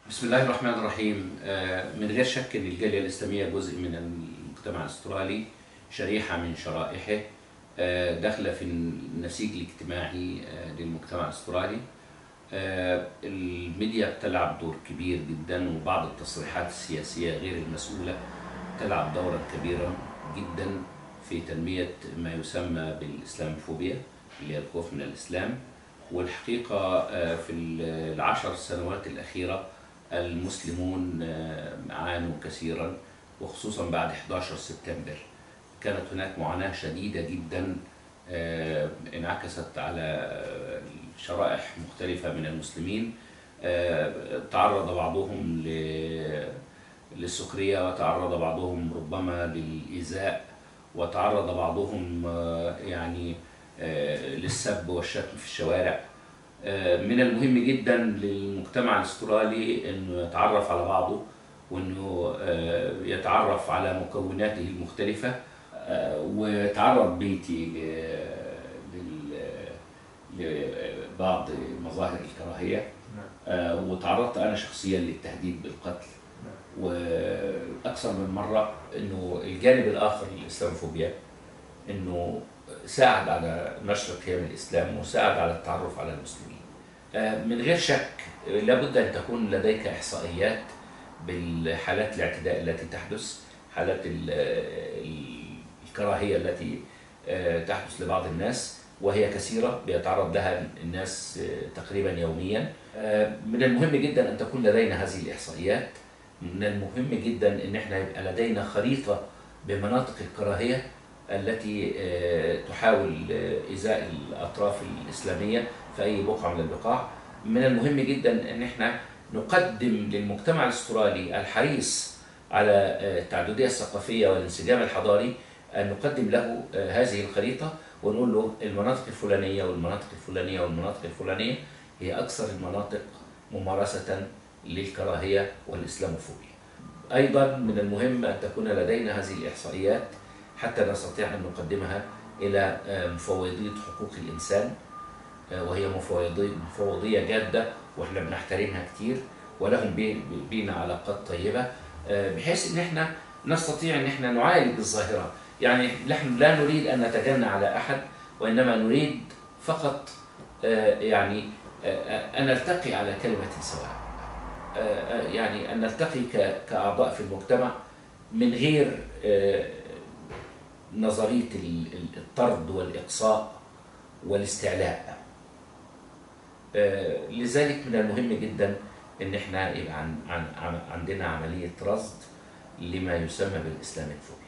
بسم الله الرحمن الرحيم. من غير شك أن الجالية الإسلامية جزء من المجتمع الأسترالي، شريحة من شرائحه داخلة في النسيج الاجتماعي للمجتمع الأسترالي. الميديا بتلعب دور كبير جدا، وبعض التصريحات السياسية غير المسؤولة تلعب دورا كبيرا جدا في تنمية ما يسمى بالإسلاموفوبيا، اللي هي الخوف من الإسلام. والحقيقة في العشر سنوات الأخيرة المسلمون عانوا كثيرا، وخصوصا بعد 11 سبتمبر كانت هناك معاناة شديدة جدا انعكست على شرائح مختلفة من المسلمين. تعرض بعضهم للسخرية، وتعرض بعضهم ربما للإيذاء، وتعرض بعضهم للسب والشتم في الشوارع. من المهم جدا للمجتمع الاسترالي انه يتعرف على بعضه، وانه يتعرف على مكوناته المختلفة. وتعرض بيتي لبعض مظاهر الكراهية، وتعرضت انا شخصيا للتهديد بالقتل، واكثر من مرة. انه الجانب الاخر للاسلاموفوبيا انه ساعد على نشر قيم الإسلام، وساعد على التعرف على المسلمين. من غير شك لابد أن تكون لديك إحصائيات بالحالات الاعتداء التي تحدث، حالات الكراهية التي تحدث لبعض الناس، وهي كثيرة بيتعرض لها الناس تقريبا يوميا. من المهم جدا أن تكون لدينا هذه الإحصائيات. من المهم جدا أن احنا يبقى لدينا خريطة بمناطق الكراهية التي تحاول إيذاء الأطراف الإسلامية في أي بقعة من البقاع. من المهم جدا أن احنا نقدم للمجتمع الأسترالي الحريص على التعددية الثقافية والانسجام الحضاري، أن نقدم له هذه الخريطة، ونقول له المناطق الفلانية والمناطق الفلانية والمناطق الفلانية هي أكثر المناطق ممارسة للكراهية والإسلاموفوبيا. أيضا من المهم أن تكون لدينا هذه الإحصائيات حتى نستطيع أن نقدمها إلى مفوضية حقوق الإنسان، وهي مفوضية جادة وإحنا بنحترمها كتير، ولهم بينا علاقات طيبة، بحيث أن احنا نستطيع أن احنا نعالج الظاهرة. يعني نحن لا نريد أن نتجنى على أحد، وإنما نريد فقط أن نلتقي على كلمة سواء، يعني أن نلتقي كأعضاء في المجتمع من غير نظرية الطرد والإقصاء والاستعلاء. لذلك من المهم جدا ان احنا يبقى عندنا عملية رصد لما يسمى بالإسلاموفوبيا.